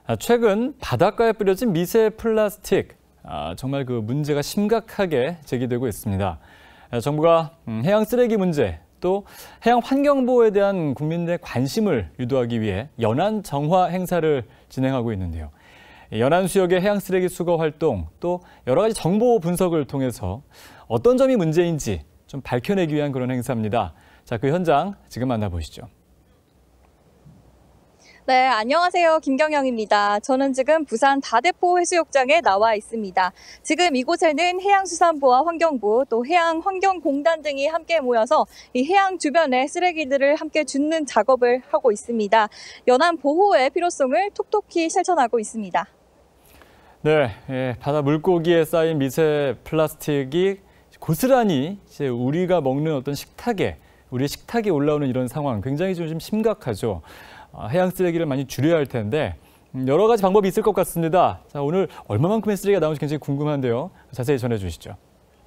최근 바닷가에 뿌려진 미세 플라스틱, 정말 그 문제가 심각하게 제기되고 있습니다. 정부가 해양 쓰레기 문제, 또 해양 환경 보호에 대한 국민들의 관심을 유도하기 위해 연안 정화 행사를 진행하고 있는데요. 연안 수역의 해양 쓰레기 수거 활동, 또 여러 가지 정보 분석을 통해서 어떤 점이 문제인지 좀 밝혀내기 위한 그런 행사입니다. 자, 그 현장 지금 만나보시죠. 네, 안녕하세요. 김경영입니다. 저는 지금 부산 다대포 해수욕장에 나와 있습니다. 지금 이곳에는 해양수산부와 환경부, 또 해양환경공단 등이 함께 모여서 이 해양 주변의 쓰레기들을 함께 줍는 작업을 하고 있습니다. 연안 보호의 필요성을 톡톡히 실천하고 있습니다. 네, 바다 물고기에 쌓인 미세 플라스틱이 고스란히 이제 우리가 먹는 어떤 우리의 식탁에 올라오는 이런 상황 굉장히 좀 심각하죠. 해양 쓰레기를 많이 줄여야 할 텐데 여러 가지 방법이 있을 것 같습니다. 자, 오늘 얼마만큼의 쓰레기가 나오는지 굉장히 궁금한데요. 자세히 전해주시죠.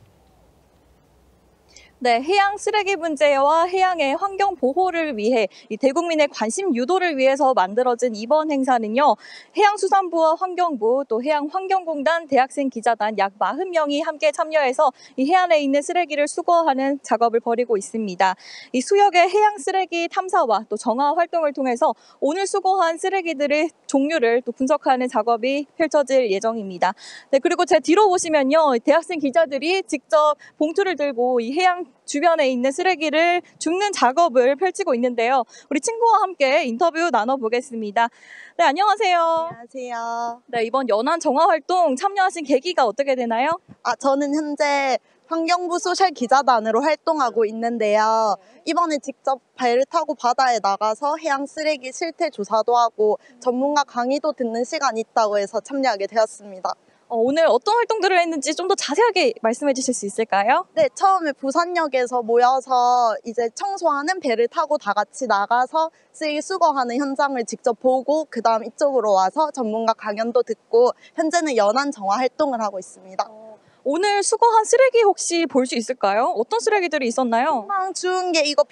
네, 해양 쓰레기 문제와 해양의 환경 보호를 위해 이 대국민의 관심 유도를 위해서 만들어진 이번 행사는요. 해양수산부와 환경부, 또 해양환경공단 대학생 기자단 약 40명이 함께 참여해서 이 해안에 있는 쓰레기를 수거하는 작업을 벌이고 있습니다. 이 수역의 해양 쓰레기 탐사와 또 정화 활동을 통해서 오늘 수거한 쓰레기들의 종류를 또 분석하는 작업이 펼쳐질 예정입니다. 네, 그리고 제 뒤로 보시면요. 대학생 기자들이 직접 봉투를 들고 이 해양 주변에 있는 쓰레기를 줍는 작업을 펼치고 있는데요. 우리 친구와 함께 인터뷰 나눠보겠습니다. 네, 안녕하세요. 안녕하세요. 네, 이번 연안 정화 활동 참여하신 계기가 어떻게 되나요? 저는 현재 환경부 소셜 기자단으로 활동하고 있는데요. 이번에 직접 배를 타고 바다에 나가서 해양 쓰레기 실태 조사도 하고 전문가 강의도 듣는 시간이 있다고 해서 참여하게 되었습니다. 오늘 어떤 활동들을 했는지 좀 더 자세하게 말씀해 주실 수 있을까요? 네, 처음에 부산역에서 모여서 이제 청소하는 배를 타고 다 같이 나가서 쓰레기 수거하는 현장을 직접 보고 그다음 이쪽으로 와서 전문가 강연도 듣고 현재는 연안 정화 활동을 하고 있습니다. 오늘 수거한 쓰레기 혹시 볼 수 있을까요? 어떤 쓰레기들이 있었나요? 금방 주운 게 이거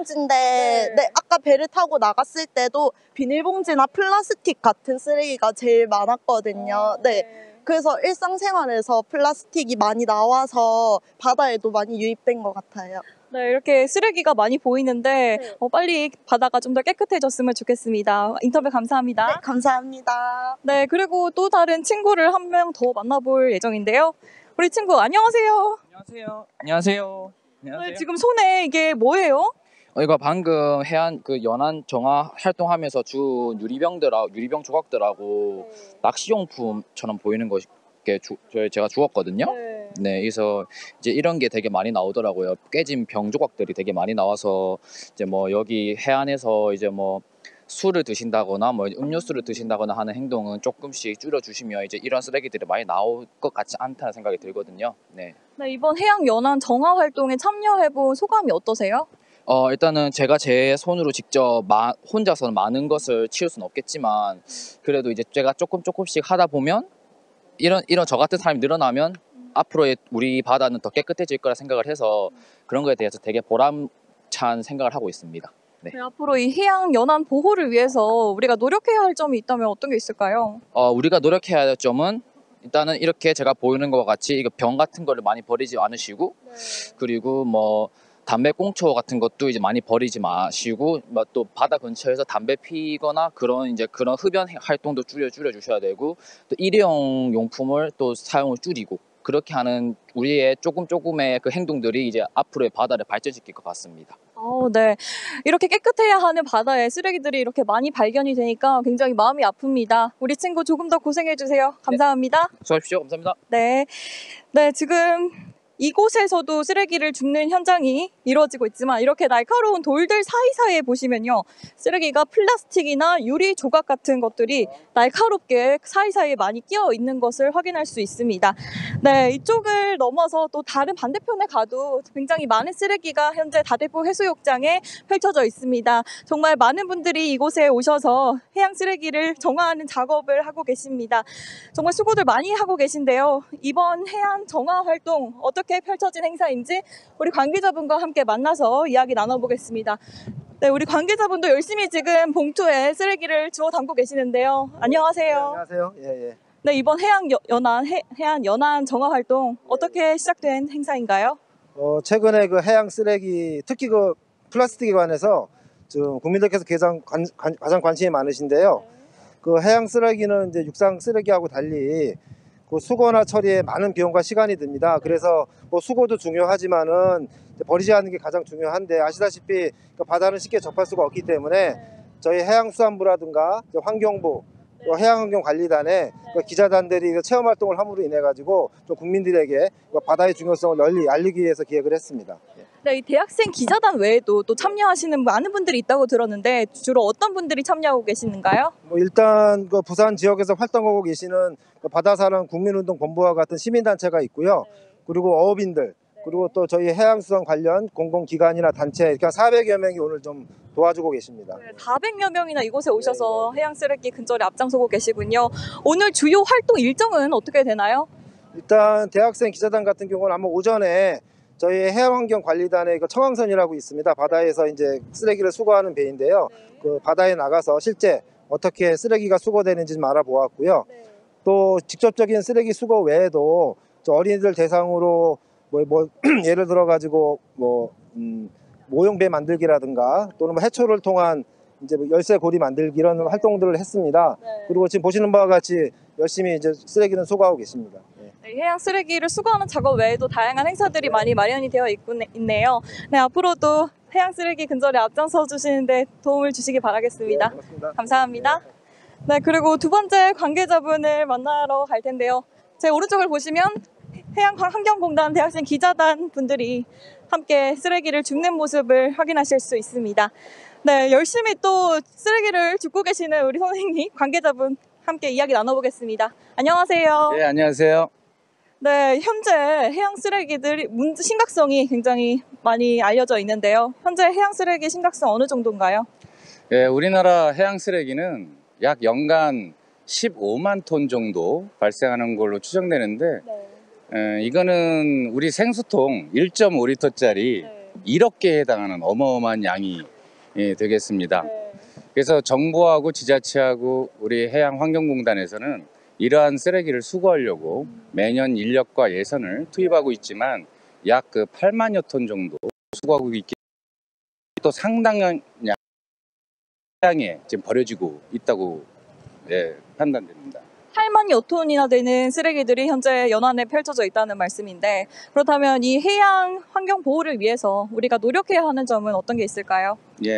비닐봉지인데 네, 아까 배를 타고 나갔을 때도 비닐봉지나 플라스틱 같은 쓰레기가 제일 많았거든요. 네. 그래서 일상생활에서 플라스틱이 많이 나와서 바다에도 많이 유입된 것 같아요. 네, 이렇게 쓰레기가 많이 보이는데 빨리 바다가 좀 더 깨끗해졌으면 좋겠습니다. 인터뷰 감사합니다. 네, 감사합니다. 네, 그리고 또 다른 친구를 한 명 더 만나볼 예정인데요. 우리 친구 안녕하세요. 안녕하세요. 안녕하세요. 네, 지금 손에 이게 뭐예요? 이거 방금 해안 연안 정화 활동하면서 준 유리병 조각들하고 낚시용품처럼 보이는 것게 제가 주웠거든요. 네, 그래서 이제 이런 게 되게 많이 나오더라고요. 깨진 병 조각들이 되게 많이 나와서 이제 뭐 여기 해안에서 이제 뭐 술을 드신다거나 뭐 음료수를 드신다거나 하는 행동은 조금씩 줄여주시면 이제 이런 쓰레기들이 많이 나올 것 같지 않다는 생각이 들거든요. 네. 네, 이번 해양 연안 정화 활동에 참여해본 소감이 어떠세요? 일단은 제가 제 손으로 직접 혼자서는 많은 것을 치울 수는 없겠지만 그래도 이제 제가 조금씩 하다 보면 이런 저 같은 사람이 늘어나면 앞으로의 우리 바다는 더 깨끗해질 거라 생각을 해서 그런 거에 대해서 되게 보람찬 생각을 하고 있습니다. 네. 네, 앞으로 이 해양 연안 보호를 위해서 우리가 노력해야 할 점이 있다면 어떤 게 있을까요? 우리가 노력해야 할 점은 일단은 이렇게 제가 보이는 것과 같이 이거 병 같은 거를 많이 버리지 않으시고 그리고 뭐 담배 꽁초 같은 것도 이제 많이 버리지 마시고 또 바다 근처에서 담배 피거나 그런 흡연 활동도 줄여 주셔야 되고 또 일회용 용품을 또 사용을 줄이고 그렇게 하는 우리의 조금의 그 행동들이 이제 앞으로의 바다를 발전시킬 것 같습니다. 네. 이렇게 깨끗해야 하는 바다에 쓰레기들이 이렇게 많이 발견이 되니까 굉장히 마음이 아픕니다. 우리 친구 조금 더 고생해 주세요. 감사합니다. 네. 수고하십시오. 감사합니다. 네. 네, 지금 이곳에서도 쓰레기를 줍는 현장이 이루어지고 있지만 이렇게 날카로운 돌들 사이사이에 보시면요. 쓰레기가 플라스틱이나 유리 조각 같은 것들이 날카롭게 사이사이에 많이 끼어 있는 것을 확인할 수 있습니다. 네, 이쪽을 넘어서 또 다른 반대편에 가도 굉장히 많은 쓰레기가 현재 다대포 해수욕장에 펼쳐져 있습니다. 정말 많은 분들이 이곳에 오셔서 해양 쓰레기를 정화하는 작업을 하고 계십니다. 정말 수고들 많이 하고 계신데요. 이번 해안 정화 활동 어떻게 펼쳐진 행사인지 우리 관계자분과 함께 만나서 이야기 나눠보겠습니다. 네, 우리 관계자분도 열심히 지금 봉투에 쓰레기를 주워 담고 계시는데요. 안녕하세요. 안녕하세요. 예. 네, 이번 해양 연안 정화 활동 어떻게 시작된 행사인가요? 최근에 그 해양 쓰레기, 특히 그 플라스틱에 관해서 지금 국민들께서 가장 관심이 많으신데요. 그 해양 쓰레기는 이제 육상 쓰레기하고 달리 그 수거나 처리에 많은 비용과 시간이 듭니다. 그래서 뭐 수거도 중요하지만은 버리지 않는 게 가장 중요한데, 아시다시피 그 바다는 쉽게 접할 수가 없기 때문에 저희 해양수산부라든가 환경부, 또 해양환경관리단의 그 기자단들이 그 체험 활동을 함으로 인해 가지고 좀 국민들에게 바다의 중요성을 널리 알리기 위해서 기획을 했습니다. 네, 이 대학생 기자단 외에도 또 참여하시는 많은 분들이 있다고 들었는데 주로 어떤 분들이 참여하고 계시는가요? 일단 그 부산 지역에서 활동하고 계시는 그 바다사랑 국민운동본부와 같은 시민단체가 있고요. 그리고 어업인들, 그리고 또 저희 해양수산 관련 공공기관이나 단체 이렇게 한 400여 명이 오늘 좀 도와주고 계십니다. 400여 명이나 이곳에 오셔서 해양 쓰레기 근절에 앞장서고 계시군요. 오늘 주요 활동 일정은 어떻게 되나요? 일단 대학생 기자단 같은 경우는 아마 오전에 저희 해양환경관리단의 그 청항선이라고 있습니다. 바다에서 이제 쓰레기를 수거하는 배인데요. 그 바다에 나가서 실제 어떻게 쓰레기가 수거되는지 좀 알아보았고요. 또 직접적인 쓰레기 수거 외에도 저 어린이들 대상으로 예를 들어 가지고 모형배 만들기라든가 또는 해초를 통한 이제 열쇠 고리 만들기 이런 활동들을 했습니다. 그리고 지금 보시는 바와 같이 열심히 이제 쓰레기는 수거하고 계십니다. 네, 해양 쓰레기를 수거하는 작업 외에도 다양한 행사들이 많이 마련이 되어 있네요. 네, 앞으로도 해양 쓰레기 근절에 앞장서 주시는데 도움을 주시기 바라겠습니다. 고맙습니다. 감사합니다. 네, 그리고 두 번째 관계자분을 만나러 갈 텐데요. 제 오른쪽을 보시면 해양환경공단 대학생 기자단 분들이 함께 쓰레기를 줍는 모습을 확인하실 수 있습니다. 네, 열심히 또 쓰레기를 줍고 계시는 우리 선생님, 관계자분 함께 이야기 나눠보겠습니다. 안녕하세요. 네, 안녕하세요. 네, 현재 해양 쓰레기들이 심각성이 굉장히 많이 알려져 있는데요. 현재 해양 쓰레기 심각성 어느 정도인가요? 네, 우리나라 해양 쓰레기는 약 연간 15만 톤 정도 발생하는 걸로 추정되는데 이거는 우리 생수통 1.5리터짜리 1억 개에 해당하는 어마어마한 양이 되겠습니다. 그래서 정부하고 지자체하고 우리 해양환경공단에서는 이러한 쓰레기를 수거하려고 매년 인력과 예산을 투입하고 있지만 약 8만여 톤 정도 수거하고 있기 때문에 또 상당한 양에 지금 버려지고 있다고 판단됩니다. 8만여 톤이나 되는 쓰레기들이 현재 연안에 펼쳐져 있다는 말씀인데, 그렇다면 이 해양 환경 보호를 위해서 우리가 노력해야 하는 점은 어떤 게 있을까요?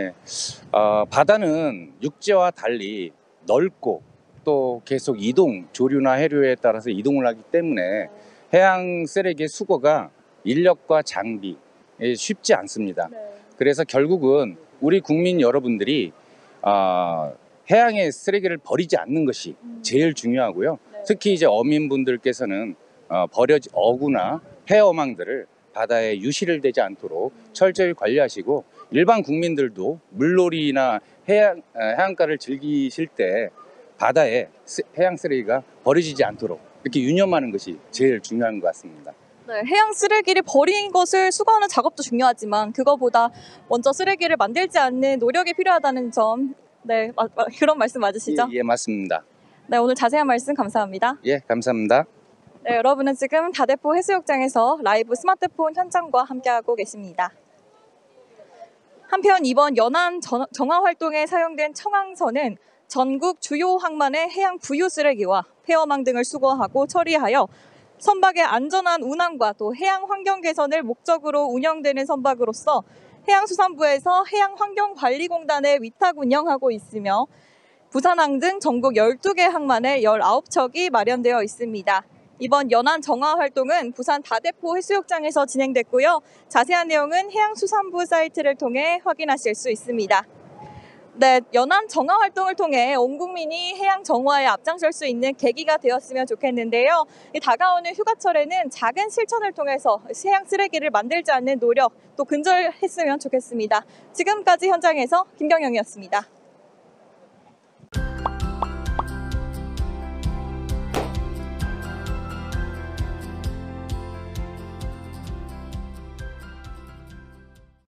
바다는 육지와 달리 넓고 또 계속 조류나 해류에 따라서 이동을 하기 때문에 해양 쓰레기 수거가 인력과 장비 쉽지 않습니다. 그래서 결국은 우리 국민 여러분들이 해양에 쓰레기를 버리지 않는 것이 제일 중요하고요. 특히 이제 어민분들께서는 어구나 폐어망들을 바다에 유실을 되지 않도록 철저히 관리하시고, 일반 국민들도 물놀이나 해안가를 즐기실 때 바다에 해양 쓰레기가 버려지지 않도록 이렇게 유념하는 것이 제일 중요한 것 같습니다. 네, 해양 쓰레기를 버린 것을 수거하는 작업도 중요하지만 그거보다 먼저 쓰레기를 만들지 않는 노력이 필요하다는 점, 네, 그런 말씀 맞으시죠? 예, 맞습니다. 네, 오늘 자세한 말씀 감사합니다. 예, 감사합니다. 네, 여러분은 지금 다대포 해수욕장에서 라이브 스마트폰 현장과 함께하고 계십니다. 한편 이번 연안 정화 활동에 사용된 청항선은 전국 주요 항만의 해양 부유 쓰레기와 폐어망 등을 수거하고 처리하여 선박의 안전한 운항과 또 해양 환경 개선을 목적으로 운영되는 선박으로서 해양수산부에서 해양환경관리공단에 위탁 운영하고 있으며 부산항 등 전국 12개 항만에 19척이 마련되어 있습니다. 이번 연안 정화 활동은 부산 다대포 해수욕장에서 진행됐고요. 자세한 내용은 해양수산부 사이트를 통해 확인하실 수 있습니다. 네, 연안 정화 활동을 통해 온 국민이 해양 정화에 앞장설 수 있는 계기가 되었으면 좋겠는데요. 다가오는 휴가철에는 작은 실천을 통해서 해양 쓰레기를 만들지 않는 노력 또 근절했으면 좋겠습니다. 지금까지 현장에서 김경영이었습니다.